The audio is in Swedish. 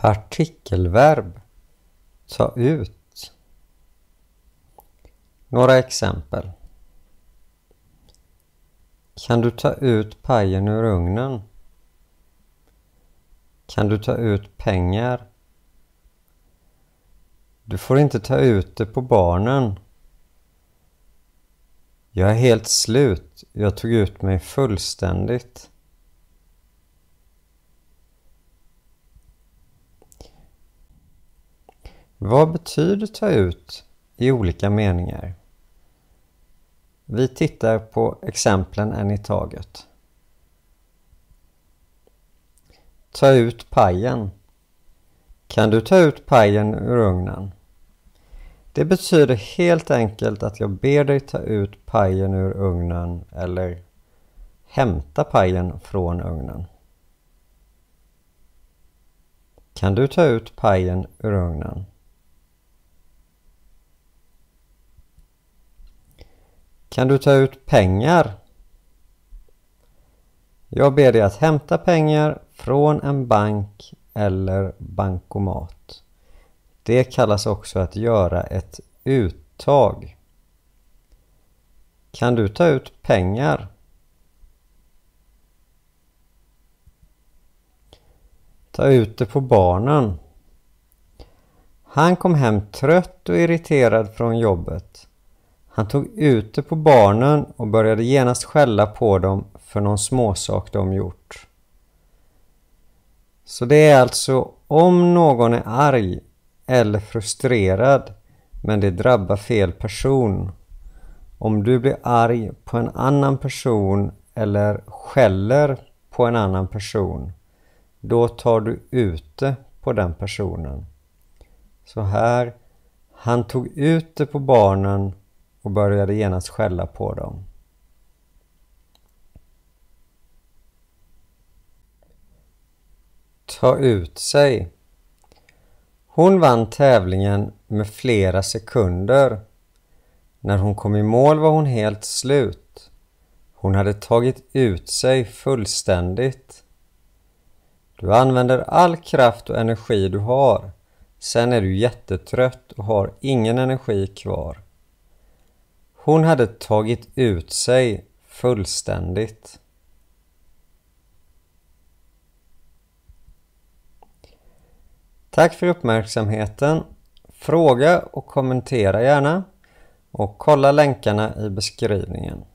Partikelverb. Ta ut. Några exempel. Kan du ta ut pajen ur ugnen? Kan du ta ut pengar? Du får inte ta ut det på barnen. Jag är helt slut. Jag tog ut mig fullständigt. Vad betyder ta ut i olika meningar? Vi tittar på exemplen en i taget. Ta ut pajen. Kan du ta ut pajen ur ugnen? Det betyder helt enkelt att jag ber dig ta ut pajen ur ugnen eller hämta pajen från ugnen. Kan du ta ut pajen ur ugnen? Kan du ta ut pengar? Jag ber dig att hämta pengar från en bank eller bankomat. Det kallas också att göra ett uttag. Kan du ta ut pengar? Ta ut det på barnen. Han kom hem trött och irriterad från jobbet. Han tog ut det på barnen och började genast skälla på dem för någon småsak de gjort. Så det är alltså om någon är arg eller frustrerad men det drabbar fel person. Om du blir arg på en annan person eller skäller på en annan person, då tar du ut det på den personen. Så här, han tog ut det på barnen och började genast skälla på dem. Ta ut sig. Hon vann tävlingen med flera sekunder. När hon kom i mål var hon helt slut. Hon hade tagit ut sig fullständigt. Du använder all kraft och energi du har. Sen är du jättetrött och har ingen energi kvar. Hon hade tagit ut sig fullständigt. Tack för uppmärksamheten. Fråga och kommentera gärna. Och kolla länkarna i beskrivningen.